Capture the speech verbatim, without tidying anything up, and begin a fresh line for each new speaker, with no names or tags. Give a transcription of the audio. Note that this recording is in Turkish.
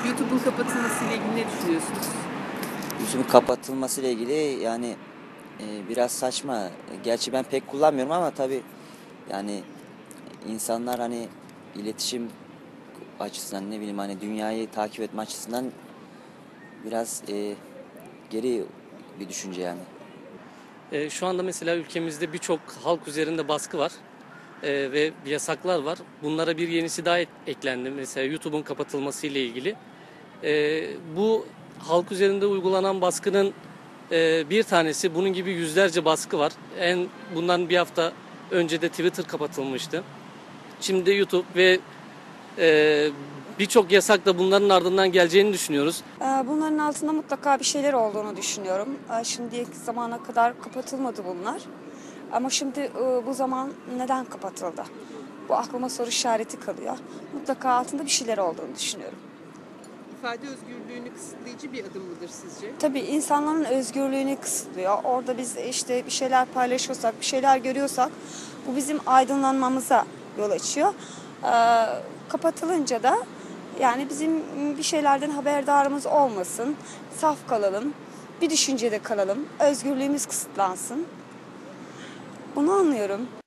YouTube'un kapatılmasıyla ilgili ne düşünüyorsunuz?
YouTube'un kapatılması ile ilgili yani e, biraz saçma. Gerçi ben pek kullanmıyorum ama tabii yani insanlar hani iletişim açısından ne bileyim hani dünyayı takip etme açısından biraz e, geri bir düşünce yani.
E, şu anda mesela ülkemizde birçok halk üzerinde baskı var e, ve yasaklar var. Bunlara bir yenisi daha et- eklendi. Mesela YouTube'un kapatılması ile ilgili. E, bu halk üzerinde uygulanan baskının e, bir tanesi, bunun gibi yüzlerce baskı var. En bundan bir hafta önce de Twitter kapatılmıştı. Şimdi de YouTube ve e, birçok yasak da bunların ardından geleceğini düşünüyoruz.
Bunların altında mutlaka bir şeyler olduğunu düşünüyorum. Şimdiye zamana kadar kapatılmadı bunlar. Ama şimdi bu zaman neden kapatıldı? Bu aklıma soru işareti kalıyor. Mutlaka altında bir şeyler olduğunu düşünüyorum.
İfade özgürlüğünü kısıtlayıcı bir adım mıdır sizce?
Tabii insanların özgürlüğünü kısıtlıyor. Orada biz işte bir şeyler paylaşıyorsak, bir şeyler görüyorsak bu bizim aydınlanmamıza yol açıyor. Ee, kapatılınca da yani bizim bir şeylerden haberdarımız olmasın, saf kalalım, bir düşüncede kalalım, özgürlüğümüz kısıtlansın. Bunu anlıyorum.